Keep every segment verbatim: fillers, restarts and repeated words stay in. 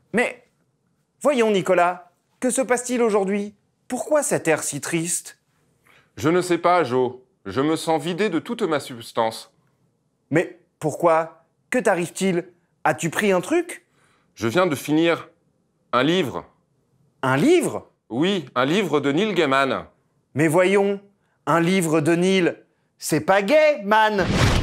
Mais, voyons Nicolas, que se passe-t-il aujourd'hui? Pourquoi cet air si triste? Je ne sais pas, Joe. Je me sens vidé de toute ma substance. Mais pourquoi? Que t'arrive-t-il? As-tu pris un truc? Je viens de finir un livre. Un livre? Oui, un livre de Neil Gaiman. Mais voyons, un livre de Neil, c'est pas gay, man!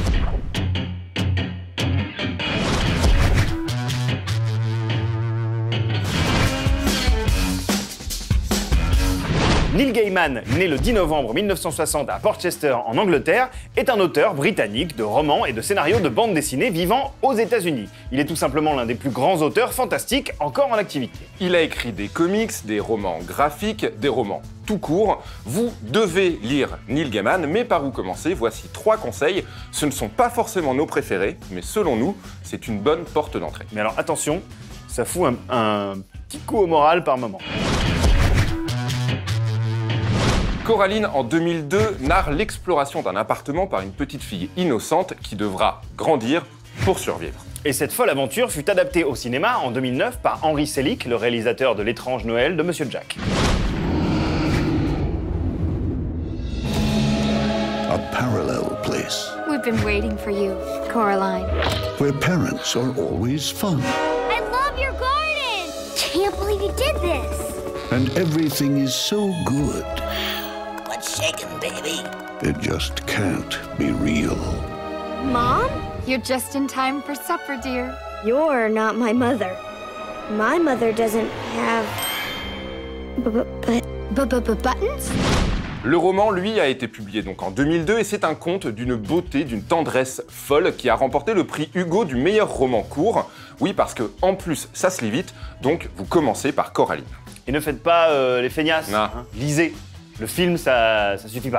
Neil Gaiman, né le dix novembre mille neuf cent soixante à Portchester, en Angleterre, est un auteur britannique de romans et de scénarios de bande dessinée vivant aux États-Unis. Il est tout simplement l'un des plus grands auteurs fantastiques encore en activité. Il a écrit des comics, des romans graphiques, des romans tout court. Vous devez lire Neil Gaiman, mais par où commencer? Voici trois conseils. Ce ne sont pas forcément nos préférés, mais selon nous, c'est une bonne porte d'entrée. Mais alors attention, ça fout un, un petit coup au moral par moment. Coraline, en deux mille deux, narre l'exploration d'un appartement par une petite fille innocente qui devra grandir pour survivre. Et cette folle aventure fut adaptée au cinéma en deux mille neuf par Henry Selick, le réalisateur de L'étrange Noël de Monsieur Jack. A parallel place. We've been waiting for you, Coraline. Where parents are always fun. I love your garden! Can't believe you did this! And everything is so good. What's shaking, baby? It just can't be real. Mom? You're just in time for supper, dear. You're not my mother. My mother doesn't have... but... Buttons? Le roman, lui, a été publié donc en deux mille deux et c'est un conte d'une beauté, d'une tendresse folle qui a remporté le prix Hugo du meilleur roman court. Oui, parce que en plus, ça se lit vite, donc vous commencez par Coraline. Et ne faites pas euh, les feignasses, Non. Hein, lisez. Le film, ça, ça suffit pas.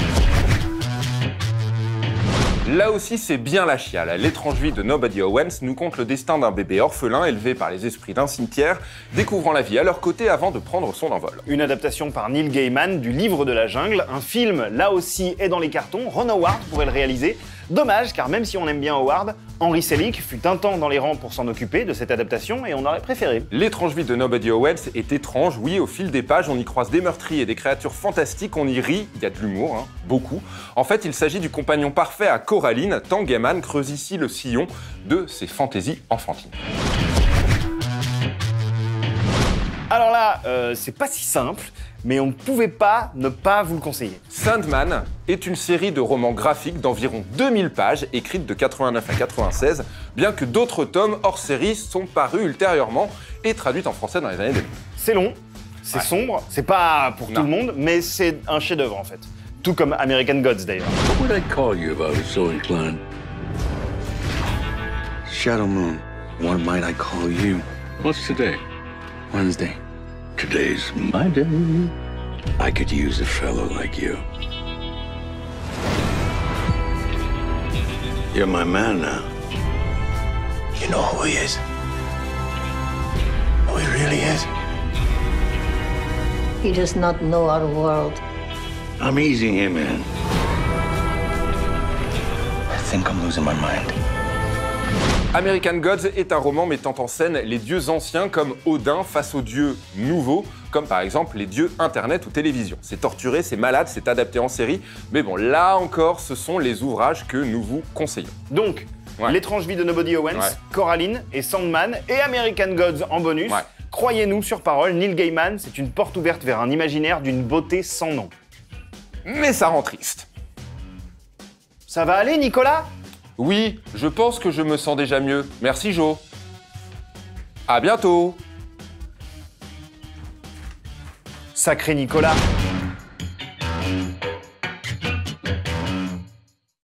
Là aussi, c'est bien la chiale. L'étrange vie de Nobody Owens nous conte le destin d'un bébé orphelin élevé par les esprits d'un cimetière, découvrant la vie à leur côté avant de prendre son envol. Une adaptation par Neil Gaiman du Livre de la Jungle, un film là aussi est dans les cartons, Ron Howard pourrait le réaliser. Dommage, car même si on aime bien Howard, Henry Selick fut un temps dans les rangs pour s'en occuper de cette adaptation et on aurait préféré. L'étrange vie de Nobody Owens est étrange, oui, au fil des pages, on y croise des meurtriers et des créatures fantastiques, on y rit, il y a de l'humour, hein, beaucoup. En fait, il s'agit du compagnon parfait à Coraline, tant Gaiman creuse ici le sillon de ses fantaisies enfantines. Alors là, euh, c'est pas si simple, mais on ne pouvait pas ne pas vous le conseiller. Sandman est une série de romans graphiques d'environ deux mille pages, écrites de quatre-vingt-neuf à quatre-vingt-seize, bien que d'autres tomes hors série sont parus ultérieurement et traduits en français dans les années deux mille. C'est long, c'est Ouais. sombre, c'est pas pour Non. tout le monde, mais c'est un chef-d'œuvre en fait. Tout comme American Gods d'ailleurs. What would I call you if I was so inclined? Shadow Moon. What might I call you? What's today? Wednesday. Today's my day. I could use a fellow like you. You're my man now. You know who he is? Who he really is? He does not know our world. I'm easing him in. I think I'm losing my mind. American Gods est un roman mettant en scène les dieux anciens comme Odin face aux dieux nouveaux, comme par exemple les dieux Internet ou télévision. C'est torturé, c'est malade, c'est adapté en série, mais bon, là encore, ce sont les ouvrages que nous vous conseillons. Donc, Ouais. L'étrange vie de Nobody Owens, Ouais. Coraline et Sandman et American Gods en bonus. Ouais. Croyez-nous sur parole, Neil Gaiman, c'est une porte ouverte vers un imaginaire d'une beauté sans nom. Mais ça rend triste. Ça va aller, Nicolas? Oui, je pense que je me sens déjà mieux. Merci Jo. À bientôt. Sacré Nicolas.